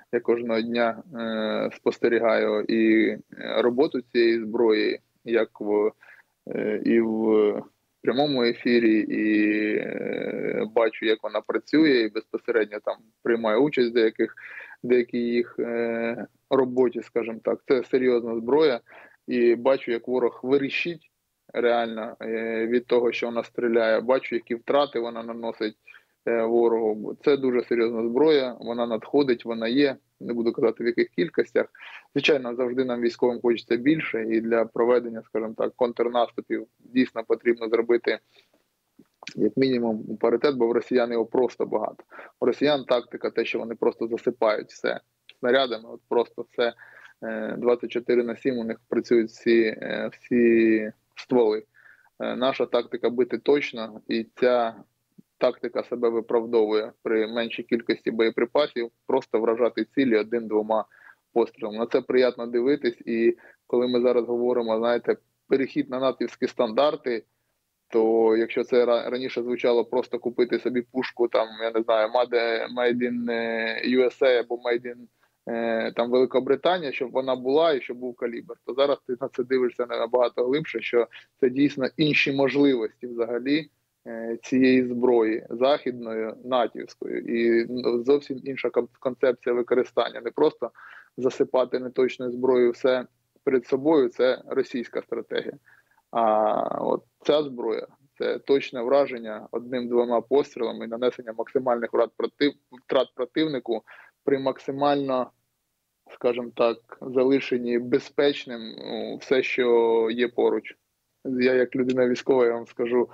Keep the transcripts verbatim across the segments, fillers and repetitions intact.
я кожного дня е, спостерігаю і роботу цієї зброї, як в, е, і в прямому ефірі, і е, бачу, як вона працює, і безпосередньо там приймаю участь в деяких, деякій їх е, роботі, скажімо так. Це серйозна зброя, і бачу, як ворог вирішить реально е, від того, що вона стріляє. Бачу, які втрати вона наносить е, ворогу. Це дуже серйозна зброя, вона надходить, вона є. Не буду казати в яких кількостях. Звичайно, завжди нам військовим хочеться більше, і для проведення, скажімо так, контрнаступів дійсно потрібно зробити як мінімум паритет, бо в росіян його просто багато. У росіян тактика те, що вони просто засипають все снарядами, от просто все двадцять чотири на сім у них працюють всі, всі стволи. Наша тактика бити точно, і ця тактика себе виправдовує при меншій кількості боєприпасів, просто вражати цілі один-двома пострілами. На це приємно дивитись, і коли ми зараз говоримо, знаєте, перехід на натівські стандарти, то якщо це раніше звучало просто купити собі пушку, там, я не знаю, Made in ю ес ей або Made in там Великобританія, щоб вона була і щоб був калібр, то зараз ти на це дивишся набагато глибше, що це дійсно інші можливості взагалі цієї зброї, західної, натівської, і зовсім інша концепція використання. Не просто засипати неточною зброєю все перед собою, це російська стратегія. А от ця зброя – це точне враження одним-двома пострілами і нанесення максимальних втрат, против... втрат противнику при максимально, скажімо так, залишенні безпечним ну, все, що є поруч. Я як людина військова, я вам скажу,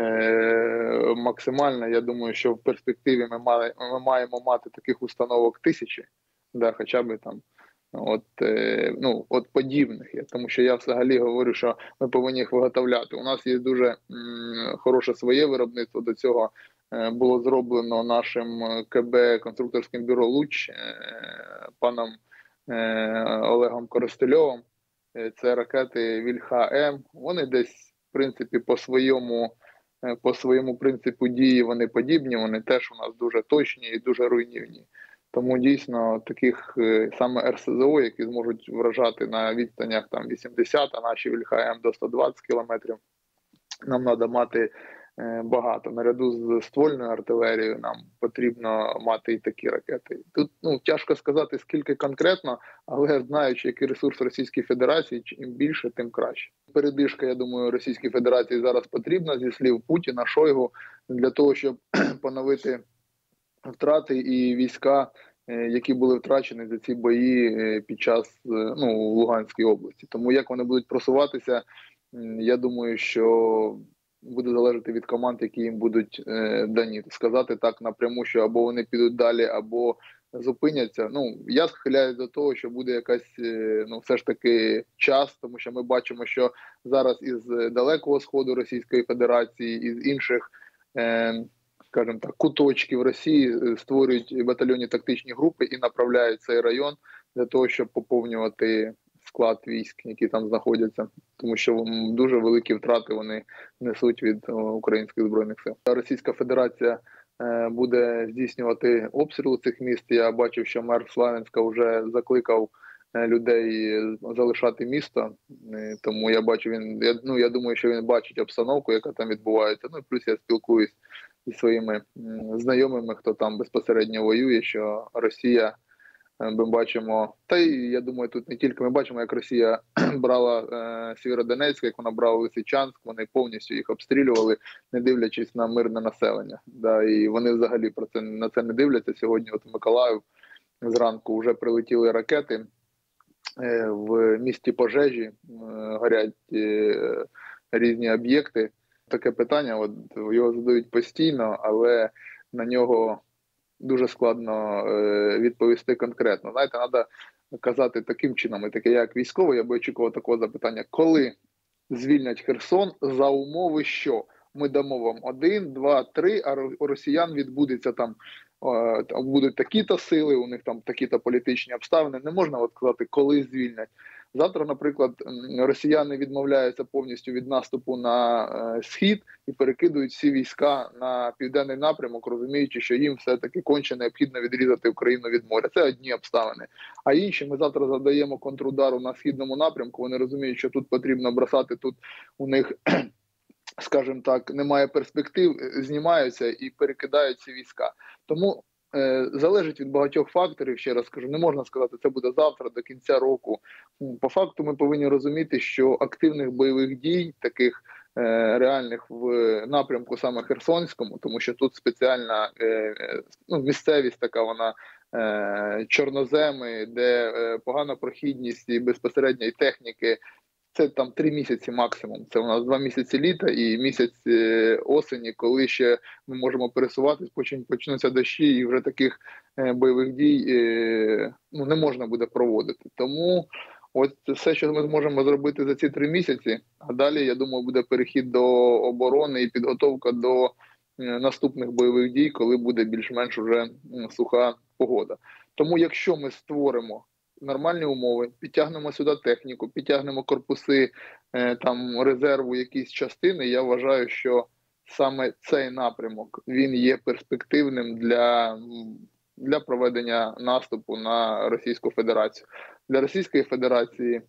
е- максимально, я думаю, що в перспективі ми, мали, ми маємо мати таких установок тисячі, да, хоча б там, от, е- ну, от подібних. Тому що я взагалі говорю, що ми повинні їх виготовляти. У нас є дуже м- хороше своє виробництво, до цього е- було зроблено нашим КБ, конструкторським бюро «Луч», е- паном е- Олегом Коростельовим. Це ракети Вільха-М, вони десь, в принципі, по своєму, по своєму принципу дії вони подібні, вони теж у нас дуже точні і дуже руйнівні. Тому дійсно таких саме ер ес зе о, які зможуть вражати на відстанях там вісімдесят, а наші Вільха-М до ста двадцяти кілометрів, нам треба мати багато. Наряду з ствольною артилерією нам потрібно мати і такі ракети. Тут ну, тяжко сказати, скільки конкретно, але знаючи, який ресурс Російської Федерації, чим більше, тим краще. Передишка, я думаю, Російській Федерації зараз потрібна, зі слів Путіна, Шойгу, для того, щоб поновити втрати і війська, які були втрачені за ці бої під час ну, Луганської області. Тому як вони будуть просуватися, я думаю, що буде залежати від команд, які їм будуть е, дані. Сказати так напряму, що або вони підуть далі, або зупиняться. Ну, я схиляюсь до того, що буде якась, е, ну, все ж таки час, тому що ми бачимо, що зараз із Далекого Сходу Російської Федерації, із інших, е, скажімо так, куточків Росії створюють батальйонні тактичні групи і направляють цей район для того, щоб поповнювати склад військ, які там знаходяться, тому що дуже великі втрати вони несуть від українських збройних сил. Російська Федерація буде здійснювати обстріл цих міст. Я бачив, що мер Славянська вже закликав людей залишати місто, тому я бачу, він, я, ну, я думаю, що він бачить обстановку, яка там відбувається. Ну і плюс я спілкуюсь зі своїми знайомими, хто там безпосередньо воює, що Росія, ми бачимо, та й я думаю, тут не тільки ми бачимо, як Росія брала е, Сєвєродонецьк, як вона брала Лисичанськ, вони повністю їх обстрілювали, не дивлячись на мирне населення. Да, і вони взагалі про це на це не дивляться. Сьогодні от в Миколаїв зранку вже прилетіли ракети, е, в місті пожежі, е, горять е, різні об'єкти. Таке питання, от його задають постійно, але на нього дуже складно е, відповісти конкретно. Знаєте, треба казати таким чином, і таке як військовий, я би очікував такого запитання, коли звільнять Херсон за умови, що ми дамо вам один, два, три, а у росіян відбудеться там, е, там будуть такі-то сили, у них там такі-то політичні обставини. Не можна от казати, коли звільнять. Завтра, наприклад, росіяни відмовляються повністю від наступу на е, схід і перекидують всі війська на південний напрямок, розуміючи, що їм все-таки конче необхідно відрізати Україну від моря. Це одні обставини. А інші, ми завтра завдаємо контрудару на східному напрямку, вони розуміють, що тут потрібно бросати, тут у них, скажімо так, немає перспектив, знімаються і перекидають ці війська. Тому е, залежить від багатьох факторів, ще раз кажу, не можна сказати, це буде завтра, до кінця року. По факту ми повинні розуміти, що активних бойових дій, таких е, реальних в напрямку саме Херсонському, тому що тут спеціальна е, ну, місцевість така, вона е, чорноземи, де е, погана прохідність і безпосередньо і техніки. Це там три місяці максимум. Це у нас два місяці літа і місяць е, осені, коли ще ми можемо пересуватись, потім почнуться дощі, і вже таких е, бойових дій е, ну, не можна буде проводити. Тому ось це все, що ми зможемо зробити за ці три місяці. А далі, я думаю, буде перехід до оборони і підготовка до е, наступних бойових дій, коли буде більш-менш уже е, суха погода. Тому якщо ми створимо нормальні умови, підтягнемо сюди техніку, підтягнемо корпуси е, там резерву, якісь частини, я вважаю, що саме цей напрямок, він є перспективним для, для проведення наступу на Російську Федерацію. Для Російської Федерації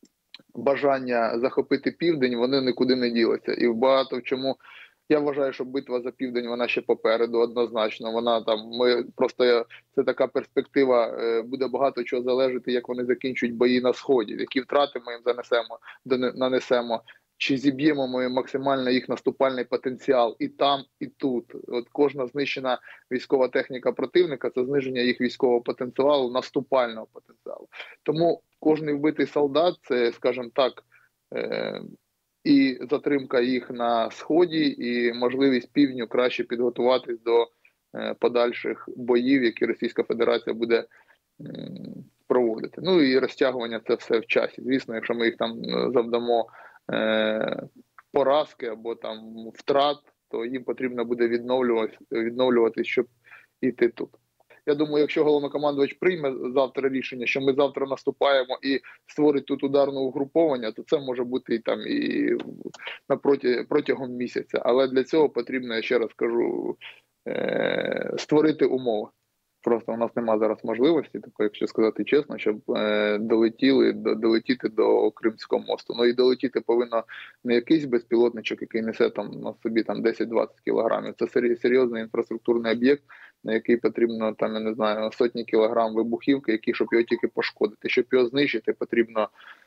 бажання захопити південь, вони нікуди не ділися. І багато в чому я вважаю, що битва за південь, вона ще попереду, однозначно. Вона там, ми просто, це така перспектива, буде багато чого залежати, як вони закінчують бої на Сході, які втрати ми їм занесемо, нанесемо, чи зіб'ємо ми максимально їх наступальний потенціал і там, і тут. От кожна знищена військова техніка противника – це зниження їх військового потенціалу, наступального потенціалу. Тому кожний вбитий солдат – це, скажімо так, е і затримка їх на Сході, і можливість півдню краще підготуватись до е, подальших боїв, які Російська Федерація буде е, проводити. Ну і розтягування це все в часі. Звісно, якщо ми їх там завдамо е, поразки або там втрат, то їм потрібно буде відновлюватися, відновлюватись, щоб іти тут. Я думаю, якщо головнокомандувач прийме завтра рішення, що ми завтра наступаємо і створить тут ударне угруповання, то це може бути і там і напроти, протягом місяця. Але для цього потрібно, я ще раз кажу, е- створити умови. Просто у нас немає зараз можливості, такої, якщо сказати чесно, щоб е- долетіли, до, долетіти до Кримського мосту. Ну і долетіти повинно не якийсь безпілотничок, який несе там на собі там десять-двадцять кілограмів. Це серйозний інфраструктурний об'єкт, на який потрібно там, я не знаю, сотні кілограм вибухівки, які, щоб його тільки пошкодити. Щоб його знищити, потрібно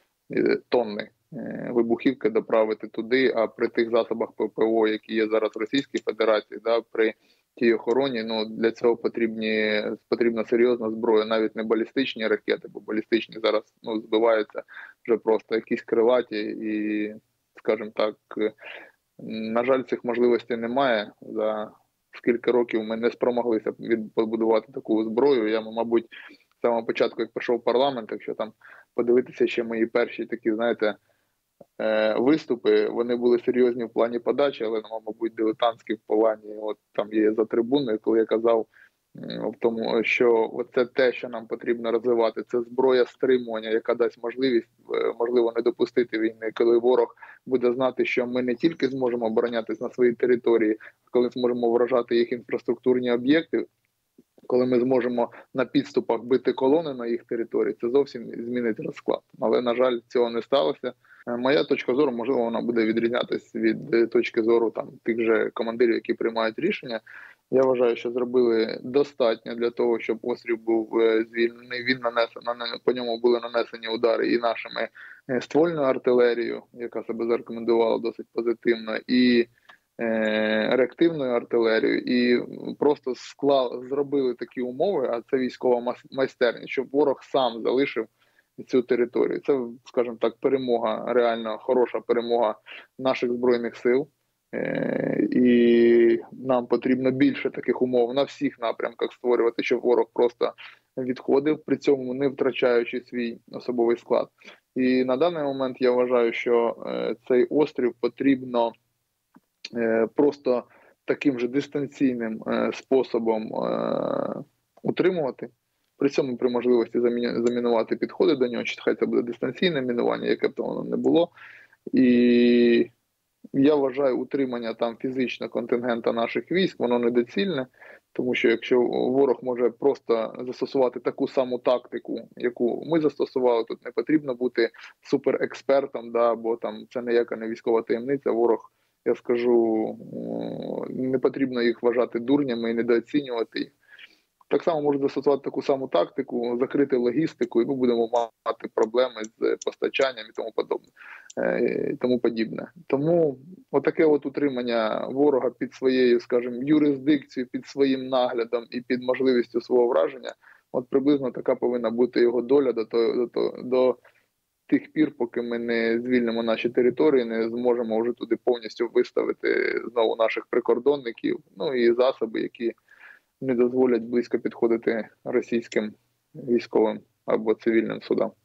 тонни вибухівки доправити туди, а при тих засобах ППО, які є зараз в Російській Федерації, да, при тій охороні, ну, для цього потрібні, потрібна серйозна зброя, навіть не балістичні ракети, бо балістичні зараз ну, збиваються вже просто якісь крилаті і, скажімо так, на жаль, цих можливостей немає. За скільки років ми не спромоглися побудувати таку зброю. Я, мабуть, з самого початку, як прийшов в парламент, якщо там подивитися ще мої перші такі, знаєте, виступи, вони були серйозні в плані подачі, але, мабуть, дилетантські в плані, от там є за трибуною, коли я казав в тому, що це те, що нам потрібно розвивати, це зброя стримування, яка дасть можливість, можливо, не допустити війни, коли ворог буде знати, що ми не тільки зможемо оборонятись на своїй території, а коли зможемо вражати їх інфраструктурні об'єкти, коли ми зможемо на підступах бити колони на їх території, це зовсім змінить розклад. Але, на жаль, цього не сталося. Моя точка зору, можливо, вона буде відрізнятися від точки зору там тих же командирів, які приймають рішення. Я вважаю, що зробили достатньо для того, щоб острів був звільнений. Він нанесений, по ньому були нанесені удари і нашими ствольною артилерією, яка себе зарекомендувала досить позитивно, і реактивною артилерією, і просто склали, зробили такі умови, а це військова майстерність, щоб ворог сам залишив цю територію. Це, скажімо так, перемога, реально хороша перемога наших Збройних сил. І нам потрібно більше таких умов на всіх напрямках створювати, щоб ворог просто відходив, при цьому не втрачаючи свій особовий склад. І на даний момент я вважаю, що цей острів потрібно просто таким же дистанційним способом утримувати, При цьому при можливості замінувати підходи до нього, чи хай це буде дистанційне мінування, яке б то воно не було. І я вважаю, утримання там фізично контингента наших військ, воно недоцільне, тому що якщо ворог може просто застосувати таку саму тактику, яку ми застосували, тут не потрібно бути суперекспертом, да, бо там це ніяка не військова таємниця, ворог, я скажу, не потрібно їх вважати дурнями і недооцінювати їх. Так само може застосувати таку саму тактику, закрити логістику, і ми будемо мати проблеми з постачанням і тому подобне. І тому подібне. Тому отаке от утримання ворога під своєю, скажімо, юрисдикцією, під своїм наглядом і під можливістю свого враження, от приблизно така повинна бути його доля до, до, до, до тих пір, поки ми не звільнимо наші території, не зможемо вже туди повністю виставити знову наших прикордонників, ну і засоби, які не дозволять близько підходити російським військовим або цивільним судам.